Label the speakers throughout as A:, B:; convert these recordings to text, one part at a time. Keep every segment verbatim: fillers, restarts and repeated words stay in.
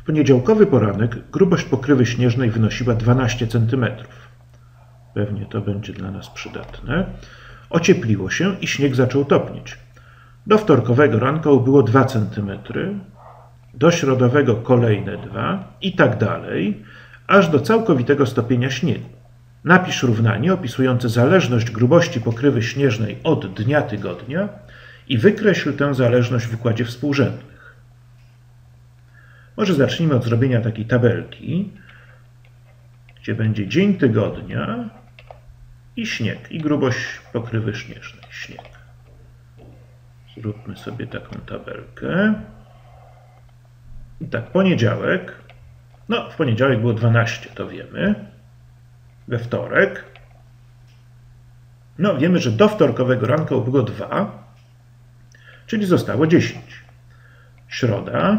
A: W poniedziałkowy poranek grubość pokrywy śnieżnej wynosiła dwanaście centymetrów. Pewnie to będzie dla nas przydatne. Ociepliło się i śnieg zaczął topnieć. Do wtorkowego ranka ubyło dwa centymetry, do środowego kolejne dwa i tak dalej, aż do całkowitego stopienia śniegu. Napisz równanie opisujące zależność grubości pokrywy śnieżnej od dnia tygodnia i wykreśl tę zależność w wykładzie współrzędnych. Może zacznijmy od zrobienia takiej tabelki, gdzie będzie dzień tygodnia i śnieg, i grubość pokrywy śnieżnej. Śnieg. Zróbmy sobie taką tabelkę. I tak, poniedziałek. No, w poniedziałek było dwanaście, to wiemy. We wtorek. No, wiemy, że do wtorkowego ranka ubyło dwa, czyli zostało dziesięć. Środa.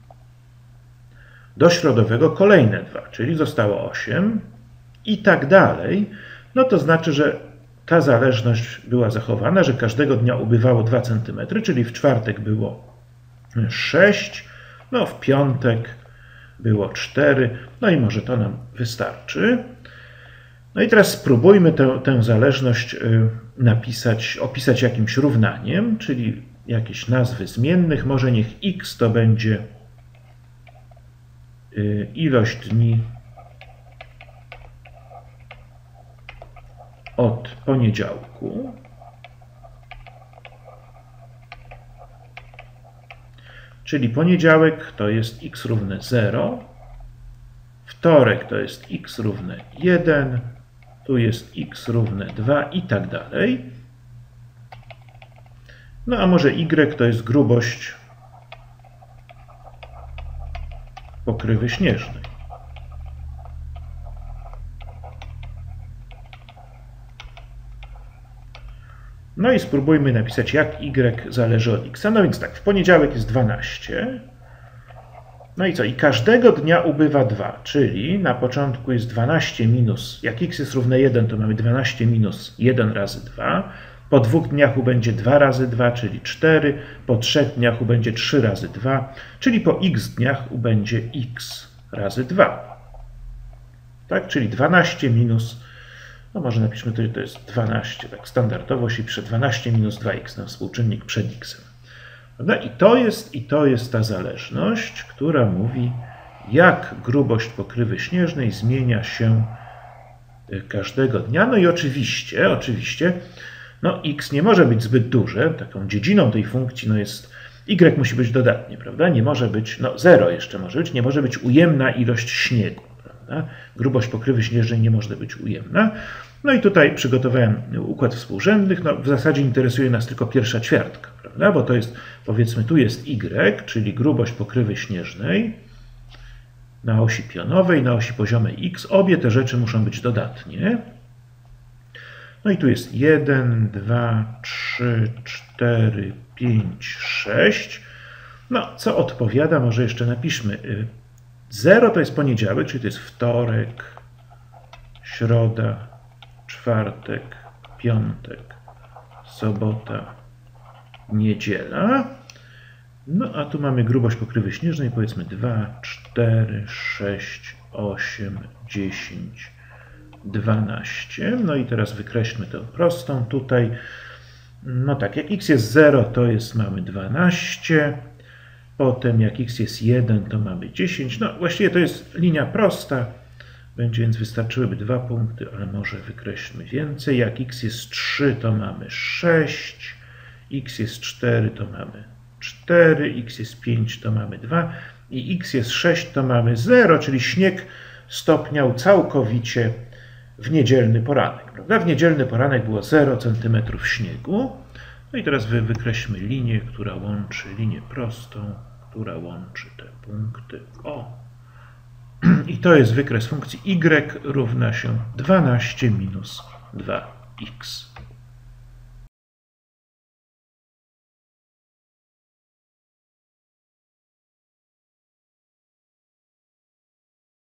A: Do środowego kolejne dwa, czyli zostało osiem. I tak dalej. No to znaczy, że ta zależność była zachowana, że każdego dnia ubywało dwa centymetry, czyli w czwartek było sześć, no w piątek było cztery, no i może to nam wystarczy. No i teraz spróbujmy tę, tę zależność napisać, opisać jakimś równaniem, czyli jakieś nazwy zmiennych. Może niech x to będzie ilość dni od poniedziałku. Czyli poniedziałek to jest x równe zero, wtorek to jest x równe jeden, tu jest x równe dwa i tak dalej. No a może y to jest grubość pokrywy śnieżnej. No i spróbujmy napisać, jak y zależy od x. No więc tak, w poniedziałek jest dwanaście. No i co? I każdego dnia ubywa dwa, czyli na początku jest dwanaście minus, jak x jest równe jeden, to mamy dwanaście minus jeden razy dwa. Po dwóch dniach ubędzie dwa razy dwa, czyli cztery. Po trzech dniach ubędzie trzy razy dwa, czyli po x dniach ubędzie x razy dwa. Tak, czyli dwanaście minus, no może napiszmy to, że to jest dwanaście, tak standardowo się pisze dwanaście minus dwa x na współczynnik przed x. Prawda? I to jest, i to jest ta zależność, która mówi, jak grubość pokrywy śnieżnej zmienia się każdego dnia. No i oczywiście, oczywiście, no x nie może być zbyt duże, taką dziedziną tej funkcji no jest, y musi być dodatnie, prawda? Nie może być, no zero jeszcze może być, nie może być ujemna ilość śniegu. Prawda? Grubość pokrywy śnieżnej nie może być ujemna. No i tutaj przygotowałem układ współrzędnych. No, w zasadzie interesuje nas tylko pierwsza ćwiartka, prawda? Bo to jest, powiedzmy, tu jest y, czyli grubość pokrywy śnieżnej na osi pionowej, na osi poziomej x. Obie te rzeczy muszą być dodatnie. No i tu jest jeden, dwa, trzy, cztery, pięć, sześć. No, co odpowiada? Może jeszcze napiszmy. zero to jest poniedziałek, czyli to jest wtorek, środa, czwartek, piątek, sobota, niedziela. No a tu mamy grubość pokrywy śnieżnej, powiedzmy dwa, cztery, sześć, osiem, dziesięć, dwanaście. No i teraz wykreślmy tę prostą tutaj. No tak, jak x jest zero, to jest mamy dwanaście. Potem jak x jest jeden, to mamy dziesięć. No właściwie to jest linia prosta. Będzie więc wystarczyłyby dwa punkty, ale może wykreślmy więcej. Jak x jest trzy, to mamy sześć. X jest cztery, to mamy cztery. X jest pięć, to mamy dwa. I x jest sześć, to mamy zero, czyli śnieg stopniał całkowicie w niedzielny poranek. Prawda? W niedzielny poranek było zero centymetrów śniegu. No i teraz wy, wykreślmy linię, która łączy, linię prostą, która łączy te punkty. O! I to jest wykres funkcji y równa się dwanaście minus dwa x.